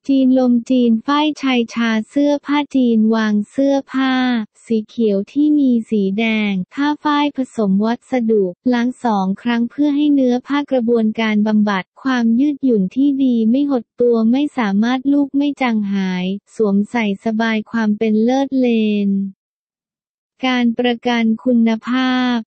จีนลมจีนฝ้ายชายชาเสื้อผ้าจีนวางเสื้อผ้าสีเขียวที่มีสีแดงผ้าฝ้ายผสมวัสดุล้าง2 ครั้งเพื่อให้เนื้อผ้ากระบวนการบำบัดความยืดหยุ่นที่ดีไม่หดตัวไม่สามารถลูกไม่จางหายสวมใส่สบายความเป็นเลิศเลนการประกันคุณภาพ